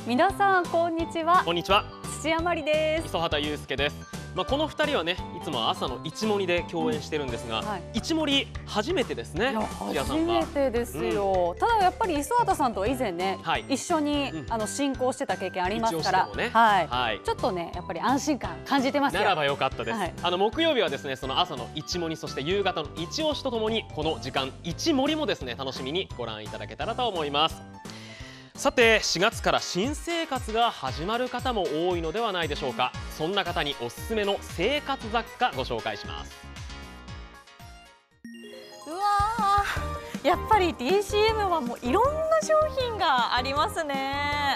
皆さんこんにちは。 こんにちは。 土屋まりです。 磯畑祐介です。この2人はね、いつも朝の一盛りで共演してるんですが、一盛り初めてですね。 初めてですよ。ただやっぱり磯畑さんとは以前ね、一緒に進行してた経験ありますから、ちょっとねやっぱり安心感感じてますよ。 ならばよかったです。木曜日はですね、その朝の一盛り、そして夕方の一押しとともにこの時間一盛りもですね、楽しみにご覧いただけたらと思います。さて、4月から新生活が始まる方も多いのではないでしょうか。そんな方におすすめの生活雑貨ご紹介します。 うわー、やっぱり DCM はもういろんな商品がありますね。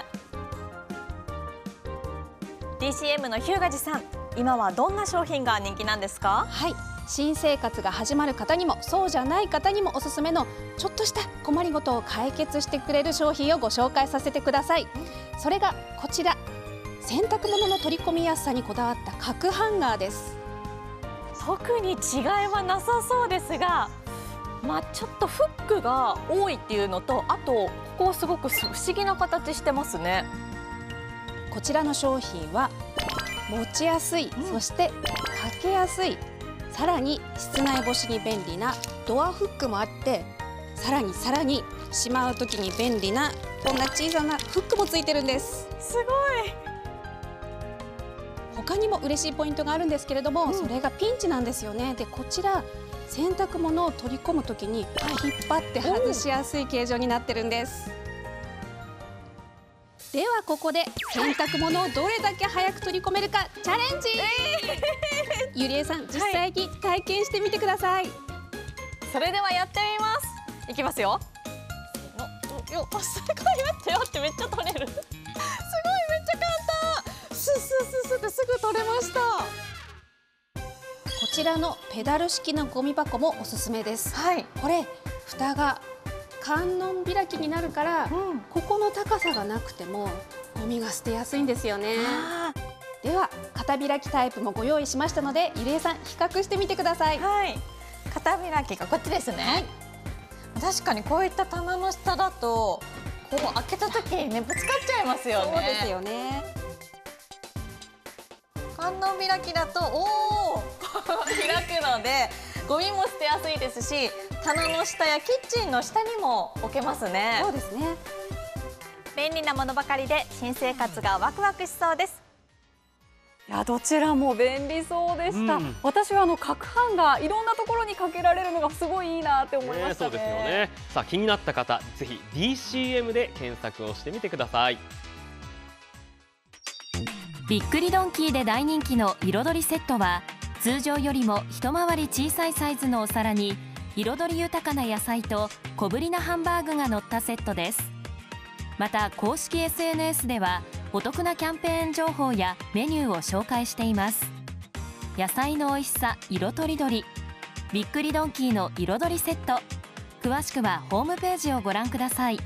DCM の日向寺さん、今はどんな商品が人気なんですか？ はい、新生活が始まる方にもそうじゃない方にもおすすめのちょっとした困りごとを解決してくれる商品をご紹介させてください。それがこちら、洗濯物の取り込みやすさにこだわった角ハンガーです。 特に違いはなさそうですが、ちょっとフックが多いっていうのと、あとここすごく不思議な形してますね。 こちらの商品は持ちやすい、そしてかけやすい、さらに室内干しに便利なドアフックもあって、さらにしまう時に便利なこんな小さなフックもついてるんです。 すごい。 他にも嬉しいポイントがあるんですけれども、それがピンチなんですよね。で、こちら洗濯物を取り込む時に引っ張って外しやすい形状になってるんです。ではここで洗濯物をどれだけ早く取り込めるかチャレンジ。ゆりえさん、実際に体験してみてください。 それではやってみます。いきますよ。すごい、待ってめっちゃ取れる。すごい、めっちゃ簡単。スってすぐ取れました。 こちらのペダル式のゴミ箱もおすすめです。これ蓋が観音開きになるから、ここの高さがなくてもゴミが捨てやすいんですよね。では片開きタイプもご用意しましたので、ゆりえさん比較してみてください。 片開きがこっちですね。確かにこういった棚の下だとこう開けた時にね、ぶつかっちゃいますよね。 そうですよね。 観音開きだと開くのでゴミも捨てやすいですし、棚の下やキッチンの下にも置けますね。 そうですね。 便利なものばかりで新生活がワクワクしそうです。 いや、どちらも便利そうでした。私は角ハンガーいろんなところにかけられるのがすごいいいなって思いましたね。 そうですよね。さあ、気になった方、ぜひ DCM で検索をしてみてください。 びっくりドンキーで大人気の彩りセットは、通常よりも一回り小さいサイズのお皿に彩り豊かな野菜と小ぶりなハンバーグが乗ったセットです。また公式 SNS ではお得なキャンペーン情報やメニューを紹介しています。野菜の美味しさ色とりどり、びっくりドンキーの彩りセット、詳しくはホームページをご覧ください。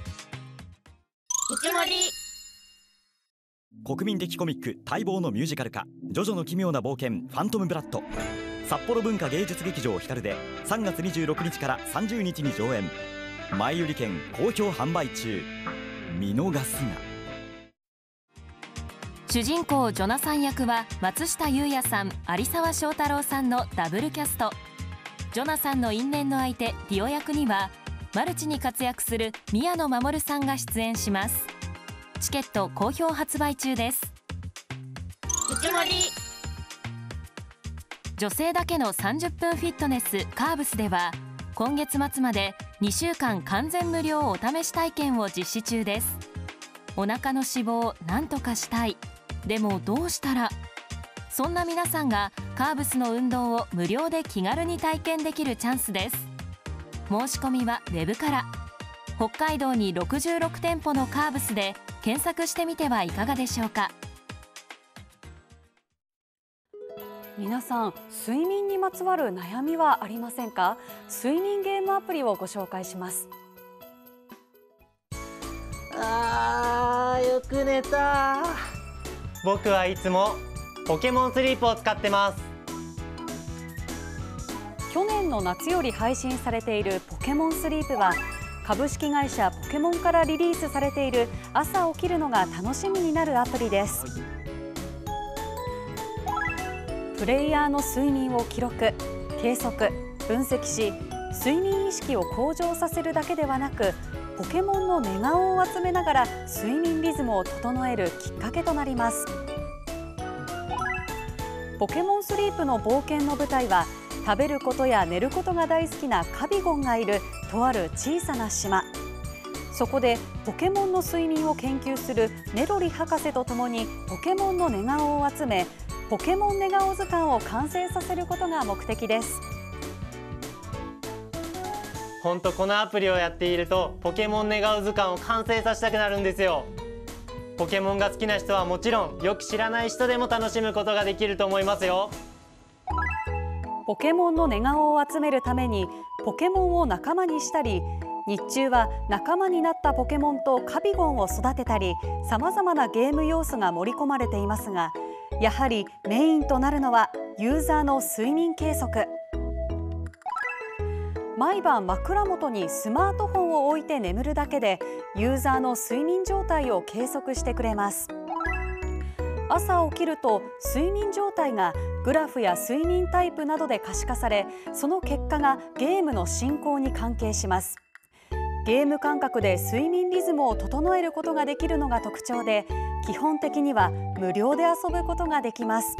国民的コミック待望のミュージカル化、ジョジョの奇妙な冒険ファントムブラッド、札幌文化芸術劇場光で3月26日から30日に上演。前売り券好評販売中、見逃すな。 主人公ジョナサン役は松下優也さん、有沢翔太郎さんのダブルキャスト。ジョナサンの因縁の相手ディオ役にはマルチに活躍する宮野真守さんが出演します。チケット好評発売中です。女性だけの30分フィットネスカーブスでは、今月末まで2週間完全無料お試し体験を実施中です。お腹の脂肪をなんとかしたい、でもどうしたら、そんな皆さんがカーブスの運動を無料で気軽に体験できるチャンスです。申し込みはウェブから。北海道に66店舗のカーブスで検索してみてはいかがでしょうか。 皆さん、睡眠にまつわる悩みはありませんか？睡眠ゲームアプリをご紹介します。 よく寝た。僕はいつもポケモンスリープを使ってます。 去年の夏より配信されているポケモンスリープは、 株式会社ポケモンからリリースされている朝起きるのが楽しみになるアプリです。プレイヤーの睡眠を記録、計測、分析し、睡眠意識を向上させるだけではなく、ポケモンの寝顔を集めながら睡眠リズムを整えるきっかけとなります。ポケモンスリープの冒険の舞台は、食べることや寝ることが大好きなカビゴンがいるとある小さな島。そこでポケモンの睡眠を研究するネロリ博士とともにポケモンの寝顔を集め、ポケモン寝顔図鑑を完成させることが目的です。 本当このアプリをやっているとポケモン寝顔図鑑を完成させたくなるんですよ。ポケモンが好きな人はもちろん、よく知らない人でも楽しむことができると思いますよ。 ポケモンの寝顔を集めるためにポケモンを仲間にしたり、日中は仲間になったポケモンとカビゴンを育てたり、さまざまなゲーム要素が盛り込まれていますが、やはりメインとなるのはユーザーの睡眠計測。毎晩枕元にスマートフォンを置いて眠るだけでユーザーの睡眠状態を計測してくれます。朝起きると睡眠状態がグラフや睡眠タイプなどで可視化され、その結果がゲームの進行に関係します。ゲーム感覚で睡眠リズムを整えることができるのが特徴で、基本的には無料で遊ぶことができます。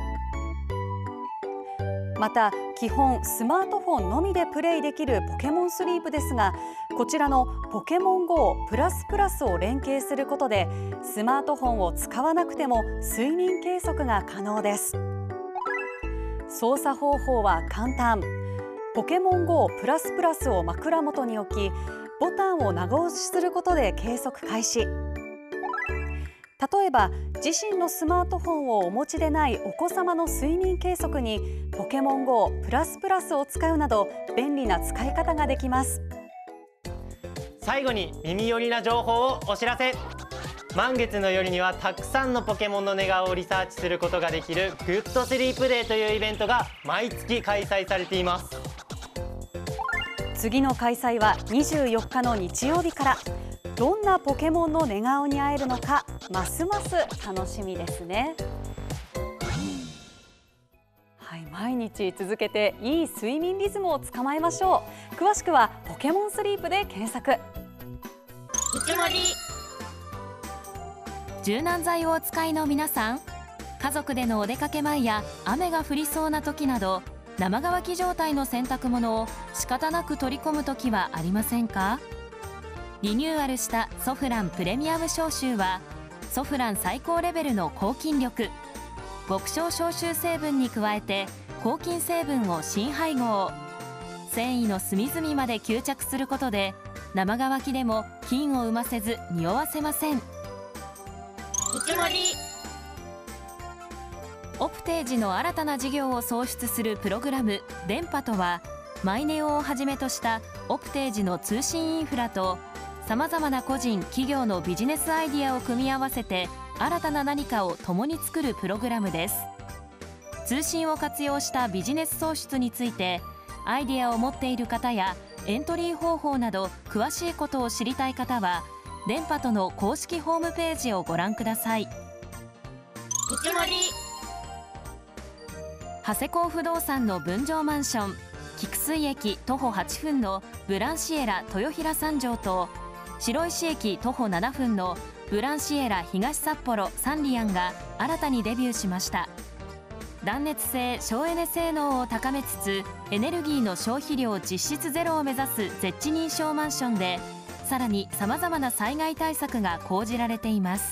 また基本スマートフォンのみでプレイできるポケモンスリープですが、こちらのポケモン GO++を連携することでスマートフォンを使わなくても睡眠計測が可能です。操作方法は簡単。ポケモン GO++ を枕元に置き、ボタンを長押しすることで計測開始。例えば自身のスマートフォンをお持ちでないお子様の睡眠計測にポケモン GO++ を使うなど便利な使い方ができます。 最後に耳寄りな情報をお知らせ。満月の夜にはたくさんのポケモンの寝顔をリサーチすることができるグッドスリープデーというイベントが毎月開催されています。 次の開催は24日の日曜日から。どんなポケモンの寝顔に会えるのか、ますます楽しみですね。はい、毎日続けていい睡眠リズムをつかまえましょう。詳しくはポケモンスリープで検索。 柔軟剤をお使いの皆さん、家族でのお出かけ前や雨が降りそうな時など、生乾き状態の洗濯物を仕方なく取り込む時はありませんか？リニューアルしたソフランプレミアム消臭は、ソフラン最高レベルの抗菌力、極小消臭成分に加えて抗菌成分を新配合。繊維の隅々まで吸着することで生乾きでも菌を生ませず匂わせません。オプテージの新たな事業を創出するプログラム電波とは、マイネオをはじめとしたオプテージの通信インフラとさまざまな個人企業のビジネスアイディアを組み合わせて新たな何かを共に作るプログラムです。通信を活用したビジネス創出についてアイディアを持っている方やエントリー方法など詳しいことを知りたい方は電波との公式ホームページをご覧ください。長谷工不動産の分譲マンション菊水駅徒歩8分のブランシエラ豊平三条と白石駅徒歩7分のブランシエラ東札幌サンリアンが新たにデビューしました。断熱性省エネ性能を高めつつエネルギーの消費量実質ゼロを目指すゼッチ認証マンションで、さらにさまざまな災害対策が講じられています。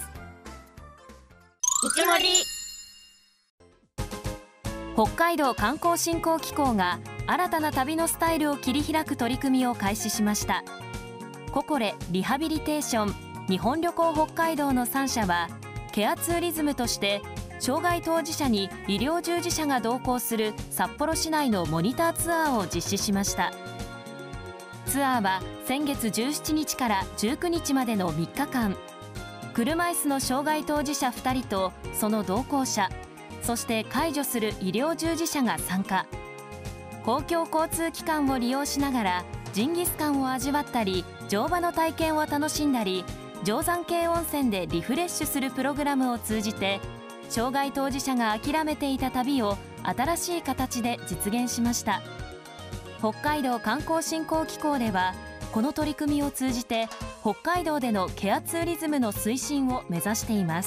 北海道観光振興機構が新たな旅のスタイルを切り開く取り組みを開始しました。ココレリハビリテーション日本旅行北海道の3社はケアツーリズムとして障害当事者に医療従事者が同行する札幌市内のモニターツアーを実施しました。ツアーは先月17日から19日までの3日間、車椅子の障害当事者2人とその同行者、そして介助する医療従事者が参加。 公共交通機関を利用しながらジンギスカンを味わったり、乗馬の体験を楽しんだり、定山渓温泉でリフレッシュするプログラムを通じて、障害当事者が諦めていた旅を新しい形で実現しました。北海道観光振興機構では、この取り組みを通じて北海道でのケアツーリズムの推進を目指しています。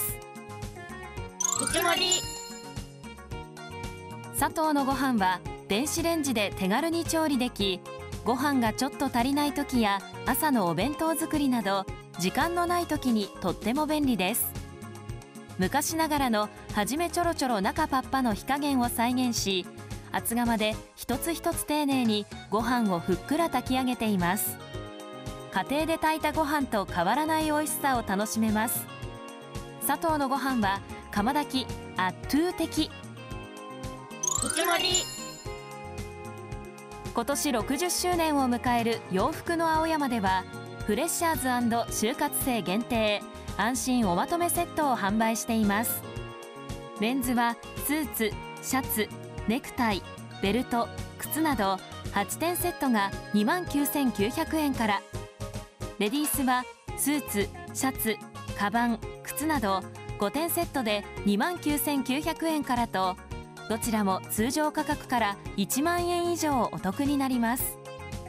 佐藤のご飯は電子レンジで手軽に調理でき、ご飯がちょっと足りない時や朝のお弁当作りなど時間のない時にとっても便利です。昔ながらのはじめちょろちょろ中パッパの火加減を再現し、厚釜で一つ一つ丁寧にご飯をふっくら炊き上げています。家庭で炊いたご飯と変わらない美味しさを楽しめます。佐藤のご飯は釜炊きアットゥー的。今年60周年を迎える洋服の青山では、フレッシャーズ&就活生限定安心おまとめセットを販売しています。メンズはスーツ、シャツ、ネクタイ、ベルト、靴など8点セットが29,900円から、レディースはスーツ、シャツ、カバン、靴など5点セットで29,900円からと、どちらも通常価格から1万円以上お得になります。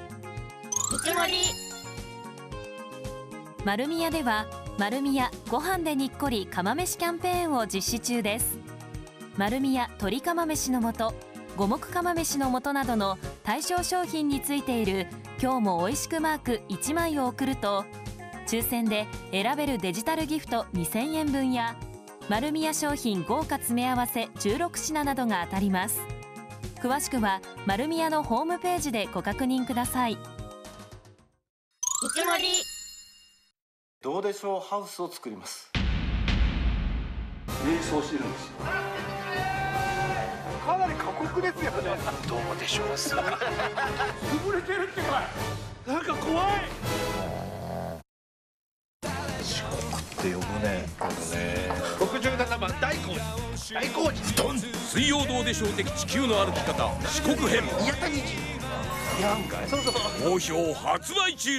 丸宮では丸宮ご飯でにっこり釜飯キャンペーンを実施中です。丸宮鶏釜飯の素、五目釜飯の素などの対象商品についている今日もおいしくマーク1枚を送ると、抽選で選べるデジタルギフト2000円分や丸宮商品豪華詰め合わせ16品などが当たります。詳しくは丸宮のホームページでご確認ください。 どうでしょうハウスを作ります。 迷走してるんですよ。かなり過酷ですよね。どうでしょう潰れてるってか、なんか怖い。 四国って呼ぶね。 67番大工事ドン水曜どうでしょう的地球の歩き方四国編宮谷市やんかい。そう好評発売中。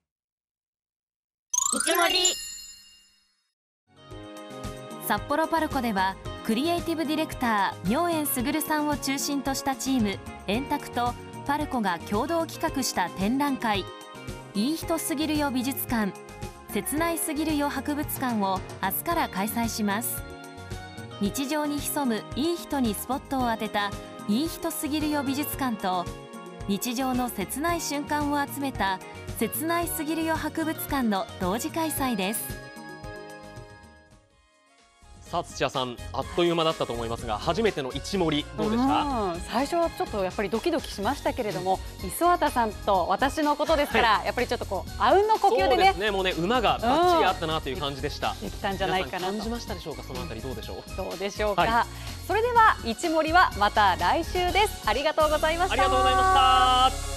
札幌パルコではクリエイティブディレクター明円卓さんを中心としたチーム円卓とパルコが共同企画した展覧会、いい人すぎるよ美術館、切ないすぎるよ博物館を明日から開催します。日常に潜むいい人にスポットを当てたいい人すぎるよ美術館と、日常の切ない瞬間を集めた切ないすぎるよ博物館の同時開催です。 さあ土屋さん、あっという間だったと思いますが、初めての一盛りどうでした？ 最初はちょっとやっぱりドキドキしましたけれども、磯畑さんと私のことですから、やっぱりちょっとこうあうんの呼吸でね。そうですね、 もうね馬がバッチリあったなという感じでした。 できたんじゃないかなと。 感じましたでしょうか、そのあたりどうでしょう？ どうでしょうか。それでは一盛りはまた来週です。ありがとうございました。 ありがとうございました。